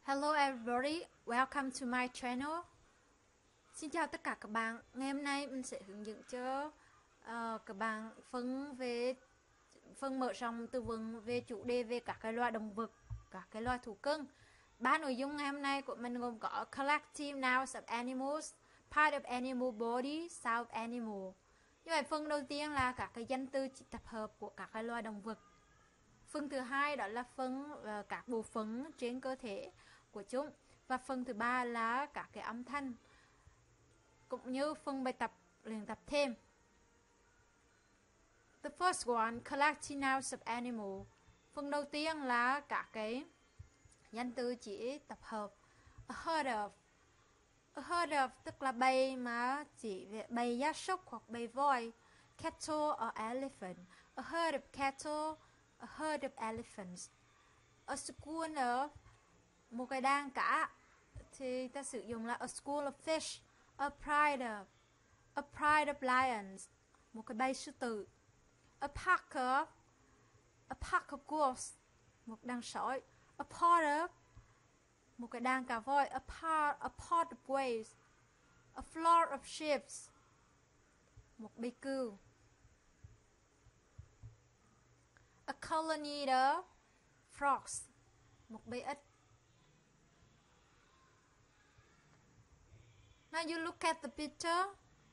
Hello everybody, welcome to my channel. Xin chào tất cả các bạn. Ngày hôm nay mình sẽ hướng dẫn cho các bạn phần mở rộng từ vựng về chủ đề về các cái loài động vật, các cái loài thú cưng. Ba nội dung ngày hôm nay của mình gồm có collective nouns of animals, part of animal body, sound of animal. Như vậy phần đầu tiên là các cái danh từ tập hợp của các cái loài động vật. Phần thứ hai đó là phần các bộ phận trên cơ thể của chúng, và phần thứ ba là các cái âm thanh cũng như phần bài tập luyện tập thêm. The first one, collective nouns of animal. Phần đầu tiên là các cái danh từ chỉ tập hợp. A herd of. A herd of tức là bầy mà chỉ về bầy gia súc hoặc bầy voi. Cattle or elephant. A herd of cattle, a herd of elephants. A school of, một cái đàn cá thì ta sử dụng là a school of fish. A pride of lions, một cái bầy sư tử. A pack of wolves, một đàn sói. A pod of, một cái đàn cá voi. A pod of waves. A flock of sheep, một bầy cừu. A colony of frogs, một bầy ếch. Now you look at the picture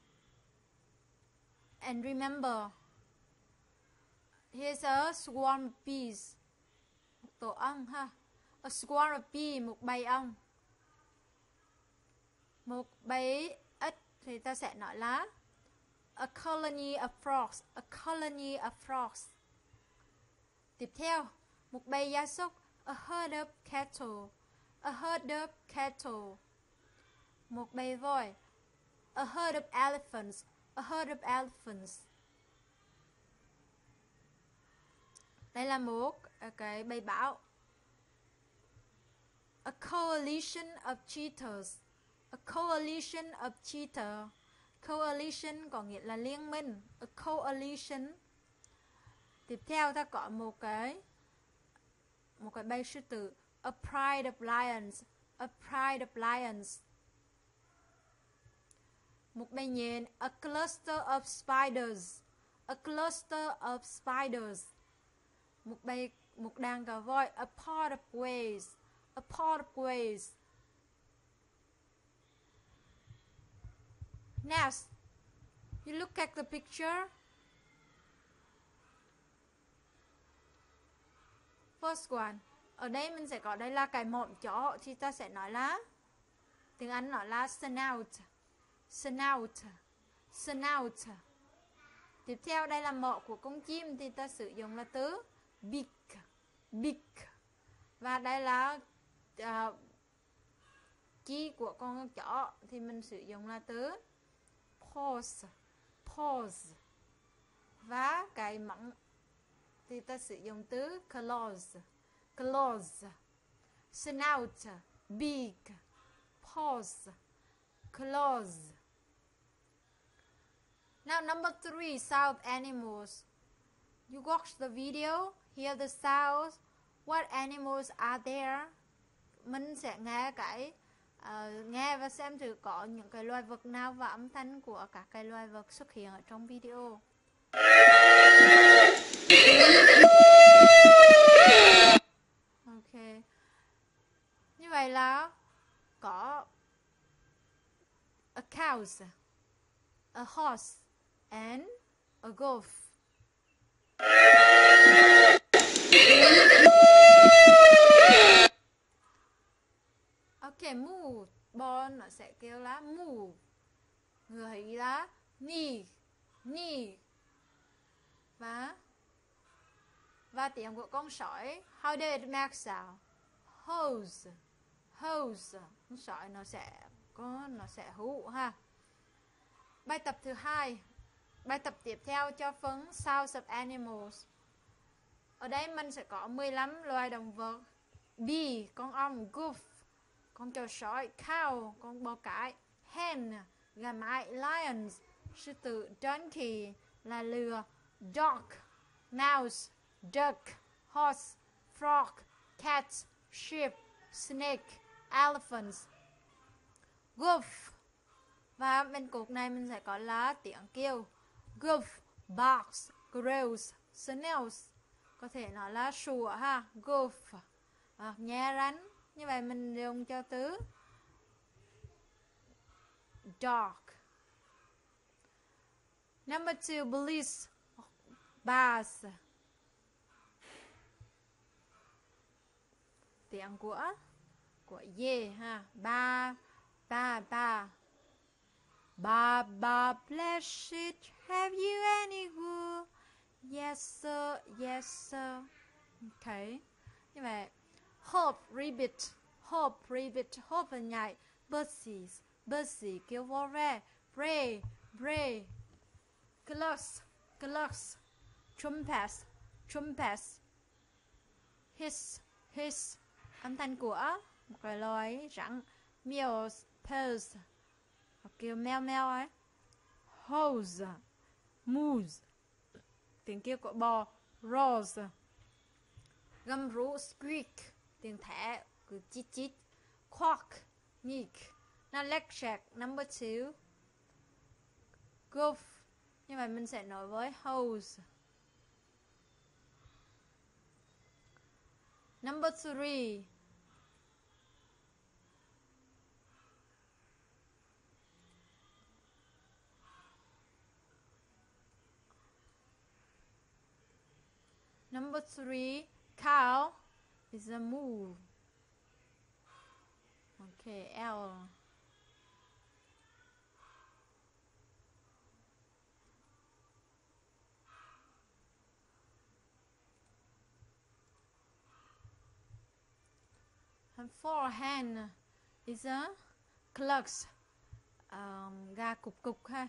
and remember, here's a swarm of bees, một tổ ong ha. A swarm of bees, một bầy ong. Một bầy ếch thì ta sẽ nói là a colony of frogs, a colony of frogs. Tiếp theo, một bầy gia súc, a herd of cattle, a herd of cattle. Một bầy voi, a herd of elephants, a herd of elephants. Đây là một cái bầy báo. A coalition of cheetahs, a coalition of cheetah. Coalition có nghĩa là liên minh, a coalition. Tiếp theo ta có một cái bầy sư tử, a pride of lions, a pride of lions. Một bầy nhện, a cluster of spiders, a cluster of spiders. Một đàn cá voi, a pod of waves, a pod of waves. Next, you look at the picture. First one, ở đây mình sẽ có đây là cái mõm chó thì ta sẽ nói là tiếng Anh nói là snout. Snout, snout. Tiếp theo đây là mỏ của con chim thì ta sử dụng là từ beak, beak. Và đây là chi của con chó thì mình sử dụng là từ paws, paws. Và cái móng thì ta sử dụng từ claws, claws. Snout, beak, paws, claws. Now number 3, sound animals. You watch the video, hear the sounds. What animals are there? Mình sẽ nghe và xem thử có những cái loài vật nào và âm thanh của các cái loài vật xuất hiện ở trong video. Ok. Như vậy là có a cow, a horse, and a goat. Ok, move. Bò nó sẽ kêu là move. Người là knee, knee. Và tiếng của con sỏi, how did it make sound? Hose, hose. Con sỏi nó sẽ hú ha. Bài tập thứ hai. Bài tập tiếp theo cho phần sounds of animals. Ở đây mình sẽ có 15 loài động vật. Bee, con ong. Goose, con chó sói. Cow, con bò cái. Hen, gà mái. Lions, sư tử. Donkey là lừa. Dog, mouse. Duck, horse. Frog, cat. Sheep, snake, elephants. Goof. Và bên cột này mình sẽ có là tiếng kêu. Goof, barks, growls, snails. Có thể nói là sủa ha. Goof. Nhẹ rắn. Như vậy mình dùng cho từ dog. Number 2, bliss, bass. Tiếng của dê ha. Ba. Baba bless it, have you any good? Yes sir, yes sir. Okay. Như vậy hope, rabbit, hope là nhảy. Bussy, kêu vô re. Bray, clocks, trumpets, hiss, âm thanh của một cái loài rắn. Meows, purrs, kêu meo ấy. Hose, moose, tiếng kêu của bò. Roars, gầm rú. Squeak, tiếng thẻ cứ chít. Quack, nhịp. Now let's check number 2. Goof. Như vậy mình sẽ nói với hose. Number 3. Number 3, cow is a moo. Okay, L. And 4, hen is a clucks. Gà cục ha.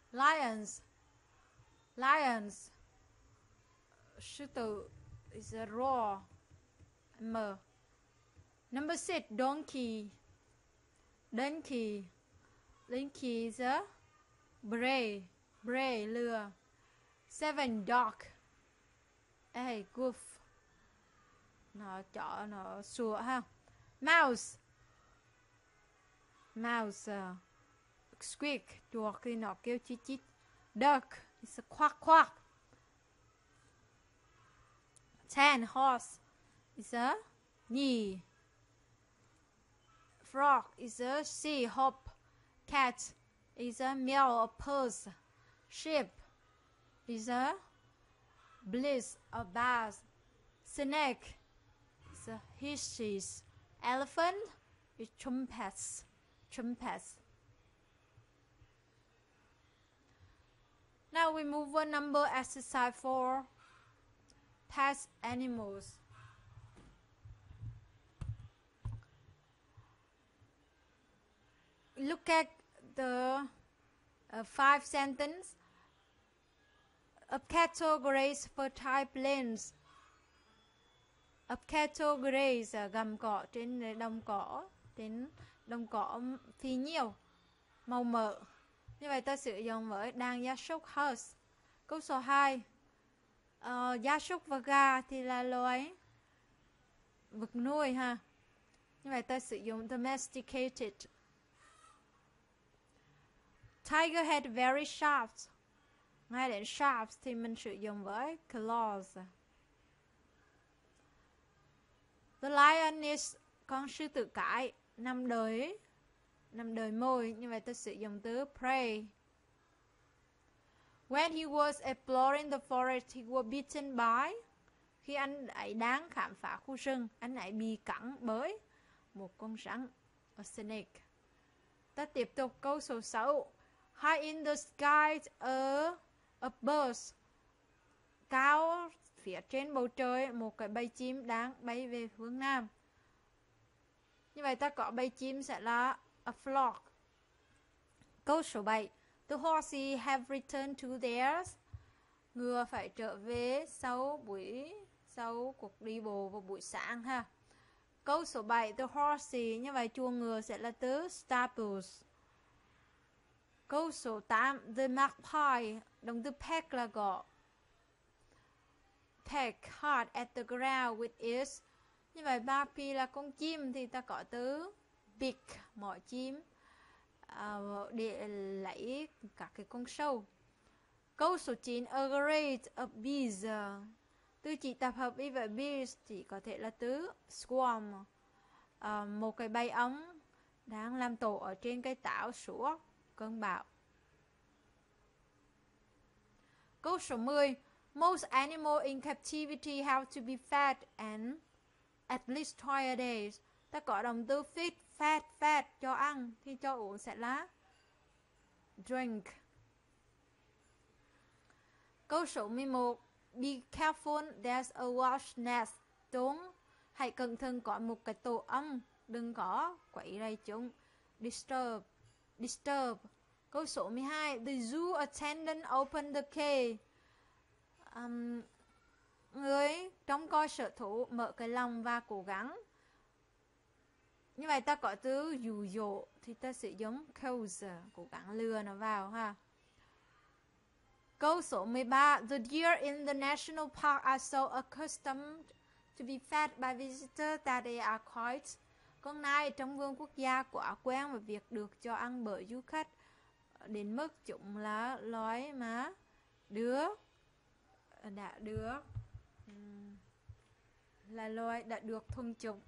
Lions. Sư tử is a roar. M. Number 6, donkey is a bray, lừa. 7, dog. Goof. Nó chó nó sủa ha. Mouse, squeak, chuột thì nó kêu chít. Duck is a quack. 10, horse is a knee. Frog is a sea hop. Cat is a meow or purse. Sheep is a bliss or bass. Snake is a hisses. Elephant is trumpets. Now we move on number exercise 4. Past animals. Look at the 5 sentences. A cattle graze fertile plains. A cattle graze, gầm cỏ trên đồng cỏ phì nhiêu, màu mỡ. Như vậy ta sử dụng với đàn gia súc horse. Câu số 2. Gia súc và gà thì là loài vật nuôi ha. Như vậy ta sử dụng domesticated. Tiger had very sharp. Ngay đến sharp thì mình sử dụng với claws. The lion is con sư tử cái năm đời mồi. Như vậy ta sử dụng từ prey. When he was exploring the forest, he was bitten by. Khi anh ấy đang khám phá khu rừng, anh ấy bị cắn bởi một con rắn, a snake. Ta tiếp tục câu số 6. High in the sky a bird. Cao phía trên bầu trời, một cái bầy chim đang bay về hướng nam. Như vậy ta có bầy chim sẽ là a flock. Câu số 7. The horses have returned to theirs. Ngựa phải trở về sau cuộc đi bộ vào buổi sáng ha. Câu số 7. The horses, như vậy chuồng ngựa sẽ là từ stables. Câu số 8. The magpie, động từ peck là gõ. Peck hard at the ground with its Như vậy Barbie là con chim thì ta có từ big, mỏ chim, để lấy các cái con sâu. Câu số 9, a great of bees. Từ chỉ tập hợp y và bees chỉ có thể là từ swarm, một cái bầy ong đang làm tổ ở trên cây táo suốt cơn bão. Câu số 10, most animals in captivity have to be fed and at least twice a day. Ta có động từ feed, fed cho ăn, thì cho uống sẽ là drink. Câu số 11, be careful, there's a wasp nest. Đúng, hãy cẩn thận có một cái tổ ong, đừng có quấy rầy chúng. Disturb. Câu số 12, the zoo attendant opened the cage. Người trông coi sở thú mở cái lòng và cố gắng. Như vậy ta có từ dụ dỗ thì ta sử dụng coerce, cố gắng lừa nó vào ha. Câu số 13, the deer in the national park are so accustomed to be fed by visitors that they are quite. Con nai trong vườn quốc gia quá quen với việc được cho ăn bởi du khách đến mức chúng là loài mà đã được thuần chủng.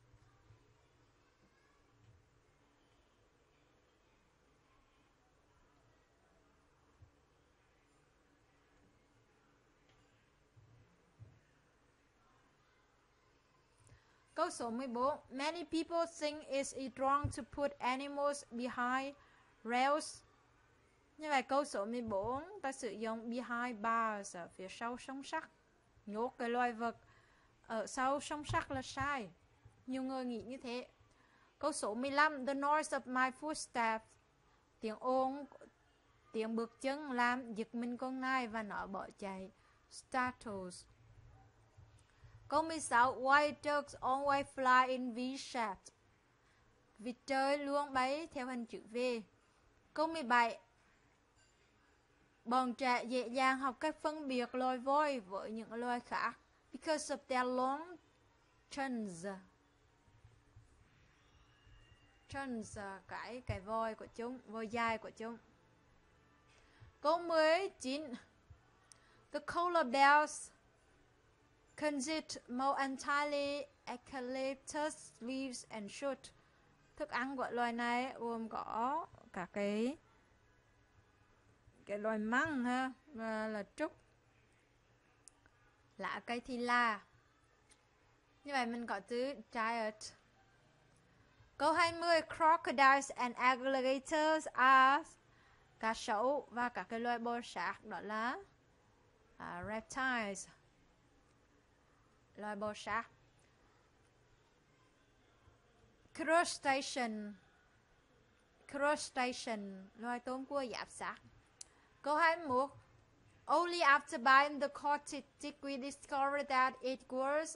Câu số 14, many people think it's wrong to put animals behind rails. Như vậy câu số 14 ta sử dụng behind bars, ở phía sau song sắt. Nhốt cái loài vật ở sau song sắt là sai. Nhiều người nghĩ như thế. Câu số 15, the noise of my footsteps. Tiếng ồn, tiếng bước chân làm giật mình con nai và nó bỏ chạy. Startles. Câu 16, white ducks always fly in V-shape. Vịt trời luôn bay theo hình chữ V. Câu 17, bọn trẻ dễ dàng học cách phân biệt loài voi với những loài khác because of their long trunks. Trunks, cái voi của chúng, voi dài của chúng. Câu 19, the polar bears consist more entirely eucalyptus leaves and shoot. Thức ăn của loài này gồm có cả cái loài măng ha, và là trúc, lá cây thì là. Như vậy mình có từ giant. Câu 20, crocodiles and alligators are cá sấu và các cái loài bò sát, đó là reptiles, loài bò sát. Crustacean, loài tôm cua giáp sát. Câu 21, only after buying the cottage did we discover that it was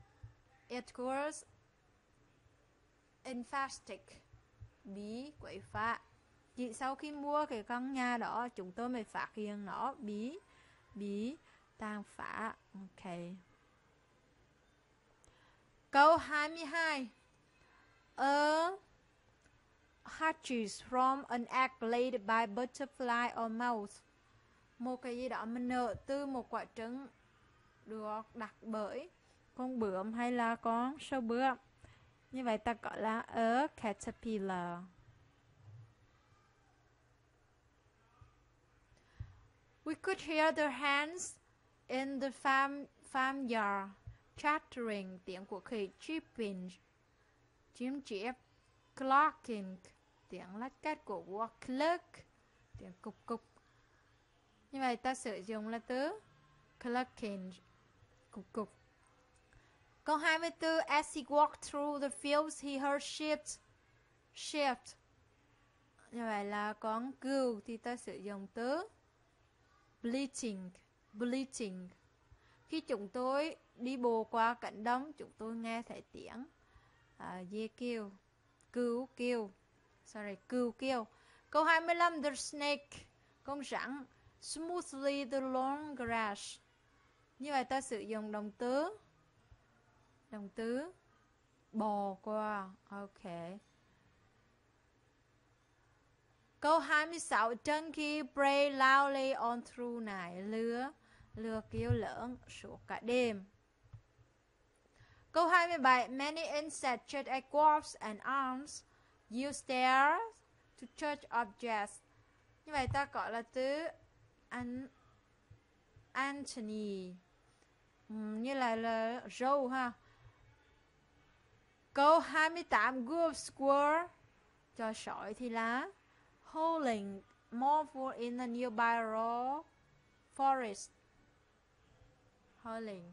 infested, bí quậy phá. Chỉ sau khi mua cái căn nhà đó chúng tôi mới phát hiện nó bí tàn phá. Ok. Câu 22, a hatches from an egg laid by butterfly or mouse. Một cái gì đó mình nở từ một quả trứng được đặt bởi con bướm hay là con sâu bướm. Như vậy ta gọi là a caterpillar. We could hear the hens in the farmyard chattering, tiếng của khỉ chirping, chim chip, clucking, tiếng lách cách của vua cluck, tiếng cục cục. Như vậy ta sử dụng là từ clucking, cục cục. Câu 24, as he walked through the fields he heard sheep. Như vậy là con cừu thì ta sử dụng từ bleating. Khi chúng tôi đi bộ qua cánh đồng, chúng tôi nghe thấy tiếng dê kêu, cừu kêu. Câu 25, the snake, con rắn, smoothly the long grass. Như vậy ta sử dụng động từ Động từ bò qua. Ok. Câu 26. Donkey bray loudly on through night. Lừa kêu lớn suốt cả đêm. Câu 27. Many insects shed egg wasps and arms. Use stairs to touch objects. Như vậy ta gọi là từ Anthony. Như là râu ha. Câu 28. Group squirrel cho sỏi thì là howling more for in a nearby raw forest. Howling.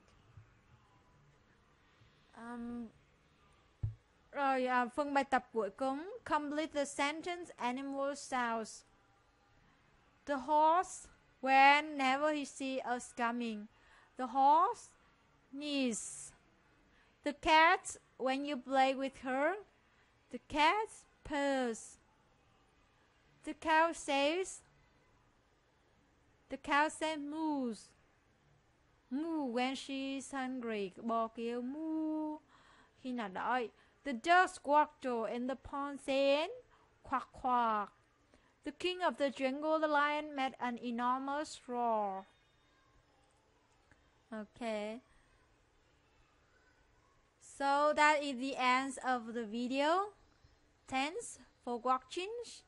Rồi phần bài tập cuối cùng. Complete the sentence. Animal sounds. The horse whenever he see us coming. The horse sneezes. The cat when you play with her. The cat purrs. The cow says moos. Moo when she's hungry. Bò kêu moo khi nào đói. The dog squawked in the pond saying quack quack. The king of the jungle, the lion, made an enormous roar. Okay. So that is the end of the video. Thanks for watching.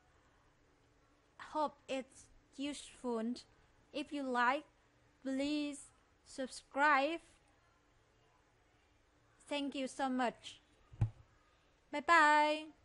Hope it's useful. If you like, please subscribe. Thank you so much. Bye bye.